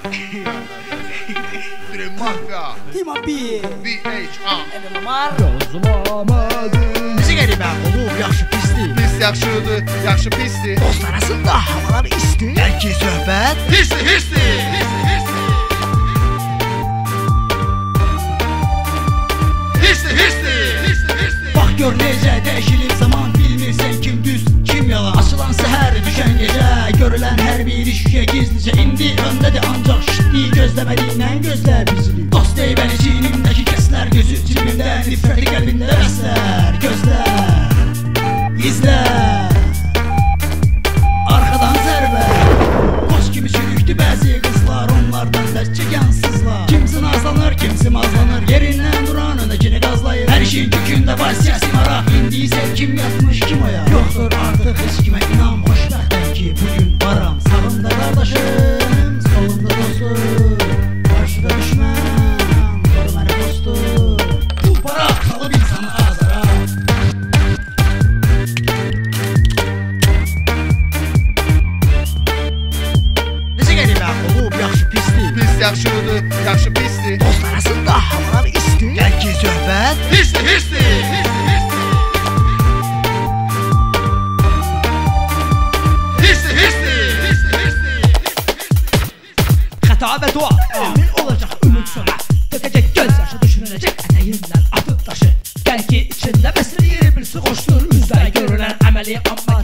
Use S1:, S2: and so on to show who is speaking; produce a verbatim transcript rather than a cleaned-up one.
S1: Dream Mafia
S2: Tima B
S1: B H A
S2: Elen Omar
S3: Gözlamadım
S2: Bizi qəribə olub yaxşı pisdir
S1: Pis yaxşıdır, yaxşı pisdir
S2: Dost arasında havalar isti Bəlkə söhbət
S1: Hissi, hissi Hissi, hissi
S2: Bax gör necə dəyişilib zaman Bilmirsən kim düz, kim yalan Açılan səhər, düşən gecə Görülən hər bir iş şüşə gizlicə İndi öndədir ancaq şitli Gözləmədiyindən gözlə bizli Dost ey bəni çiynimdəki kəslər Gözü cibimdə, nifrəti qəlbində bəslər Gözlər, izlər Arxadan zərbə Qoç kimi çürükdü bəzi qızlar Onlardan dərs çəkən sızlar Kimsi nazlanır, kimsi mazlanır Yerindən duran önəkini qazlayır Hər işin kökündə var siyasi maraq İndi isə kim yatmış, kim oyaq Yoxdur artıq heç kimə inan Xoşbəxtəm ki bugün varam Sağımda qardaşım, solumda dostum Qarşıda düşmən, qor məni dostum Bu para salıb insanı azara Necə qəribə olub yaxşı pisdir
S1: Pis yaxşıdır, yaxşı pisdir
S2: Dost arasında havalar isti Bəlkə söhbət
S1: Hissi, hissi Hissi, hissi
S2: Xəta və dua Əmin olacaq ümid sona Dökəcək göz yaşı düşünüləcək Ətəyindən atıb daşı Bəlkə içində bəsləyir bir su qoşdur Üzdə görülən əməli amma